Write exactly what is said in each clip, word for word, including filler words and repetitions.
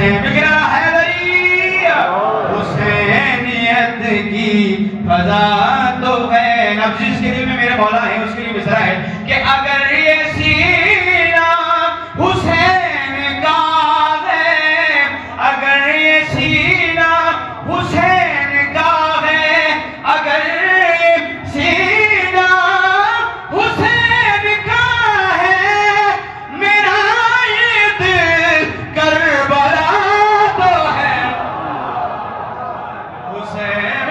حسین بکرا حیدری حسینیت کی فضا تو ہے. اب جس کے دل میں میرے مولا ہے اس کے لیے مصرع ہے کہ اگر یہ سینہ حسین کا ہے، اگر یہ سینہ حسین کا ہے، اگر یہ سینہ حسین کا ہے، میرا یہ دل کربلا تو ہے. حسین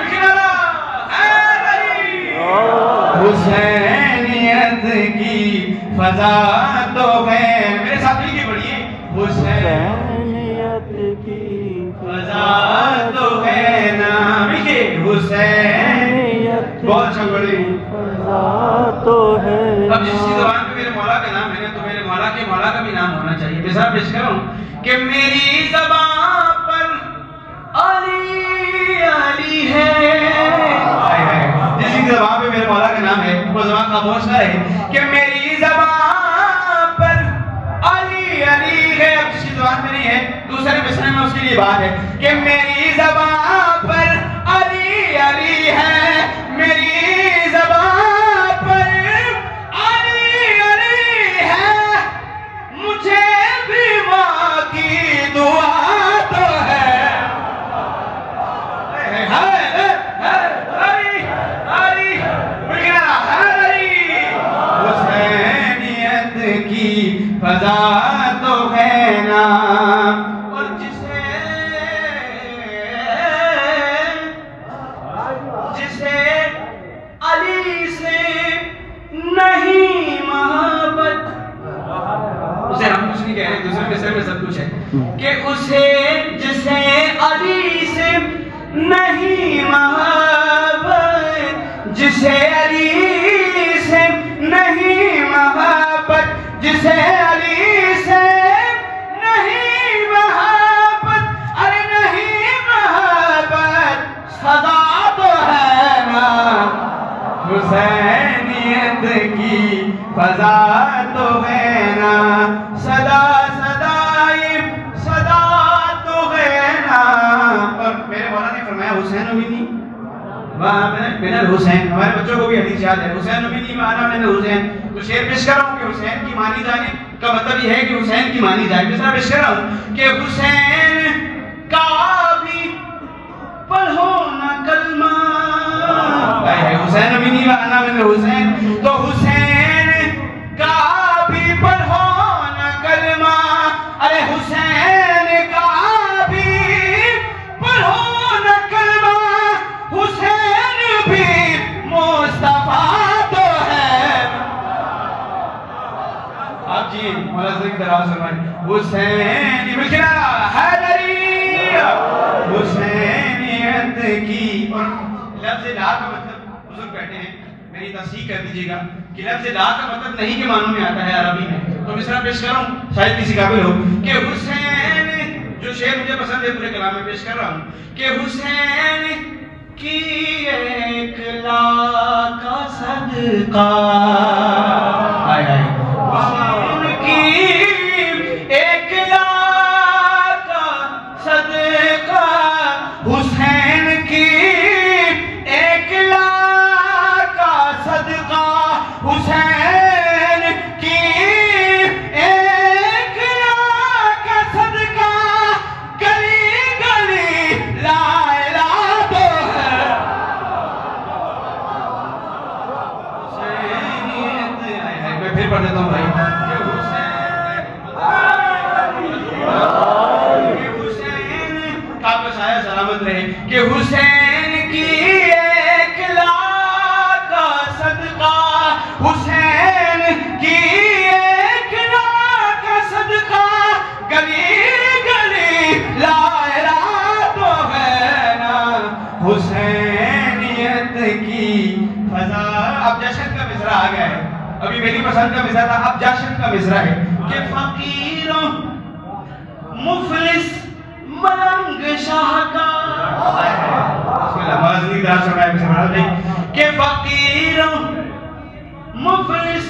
حسینیت کی فضا تو ہے. میرے ساتھ مل کے پڑھیے. حسینیت کی فضا تو ہے نا. مل کے حسینیت بہت اچھا پڑھی فضا تو ہے. اب جس زبان پہ میرے مولا کا نام ہے تو میرے مولا کے مولا کا بھی نام ہونا چاہیے. مثال پیش کروں کہ میری زبان پر علی علی ہے. جس زبان پہ میرے مولا کا نام ہے وہ زبان خاموش نہ رہے کہ میری زبان پر علی علی ہے. اب جس کی زبان پہ نہیں ہے دوسرے مصرع میں اس کے لیے بات ہے کہ میری زبان پر علی علی ہے، میری زبان پر علی علی ہے، مجھے بھی ماں کی دعا تو ہے. حسینیت کی فضا تو ہے نا. اور جسے جسے علی سے نہیں محبت، اسے ہم کچھ نہیں کہہ رہے، دوسرے مصرع میں سب کچھ ہے کہ اسے جسے علی سے نہیں محبت، جسے علی سے نہیں محبت، جسے علی سے نہیں محبت، ارے نہیں محبت صدا تو ہے نا. حسینیت کی فضا تو ہے نا. صدا صدائی صدا تو ہے نا. اور میرے مولا نے فرمایا حسین و بنی من الحسین. ہمارے بچوں کو بھی حدیث یاد ہے حسین و بنی مانا من الحسین. تو شعر پیش کر رہا ہوں کہ حسین کی مانی جانے کا مطلب یہ ہے کہ حسین کی مانی جائے. مثلا پیش کر رہا ہوں کہ حسین کا بھی پڑھو نہ کلمہ. حسین و بنی مانا من الحسین. تو حسین کا بھی پڑھو نہ کلمہ. ارے حسین کا بھی پڑھو نہ کلمہ. حسین بھی مصطفیٰ تو ہے. آپ جی مولا صدیق کی طرح فرمائیں حسین بکرا حیدری حسینیت کی. اور لفظ لا کا مطلب بزرگ بیٹھے ہیں میری تصحیح کر دیجیے گا کہ لفظ لا کا مطلب نہیں کے معنوں میں آتا ہے عربی میں. تو مثلا پیش کروں شاید کسی قابل ہو کہ حسین، جو شعر مجھے پسند ہے پورے کلام میں پیش کر رہا ہوں کہ حسین کی ایک لاکھ کا صدقہ. آئے آئے حسین کی ایک لاکھ کا صدقہ. حسین کی ایک لاکھ کا صدقہ. حسین کی ایک لاکھ کا صدقہ. گلی گلی لا الہ تو ہے. حسینیت میں پھر پڑھ دیتا ہوں بھائی کہ حسین کا بسایا سلامت رہے کہ حسین کی ایک لاکھ کا صدقہ. حسین کی ایک لاکھ کا صدقہ. گلی گلی لا الہ تو ہے نا. حسینیت کی فضا. اب جشن کا مصرع آ گیا ہے. ابھی میری پسند کا مصرع تھا، اب جشن کا مصرع ہے کہ فقیروں مفلس ملنگ شاہکار. کہ فقیروں مفلس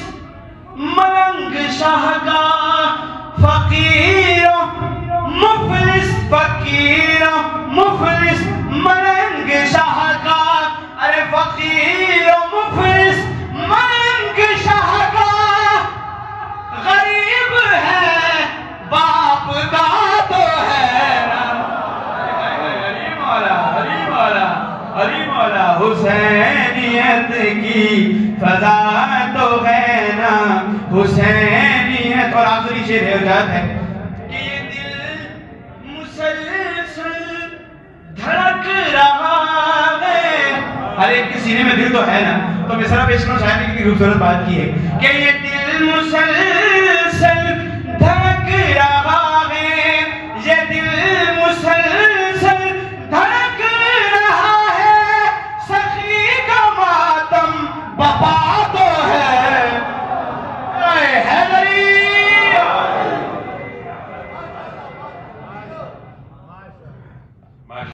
ملنگ شاہکار. فقیروں مفلس فقیر و مفلس ملنگ شاہکار، ارے فقیر و مفلس ملنگ شاہکار، غریب ہے باپ کا تو ہے علی مولا علی مولا علی مولا، حسینیت کی فضا تو ہے نا حسینیت۔ اور آخری شعر ہے اجازت ہے کہ یہ دل مسلسل دھڑک رہا ہے، ہر ایک کے سینے میں دل تو ہے نا، تو مصرع پیش کرو شاعر نے کی خوبصورت بات کی ہے کہ یہ دل مسلسل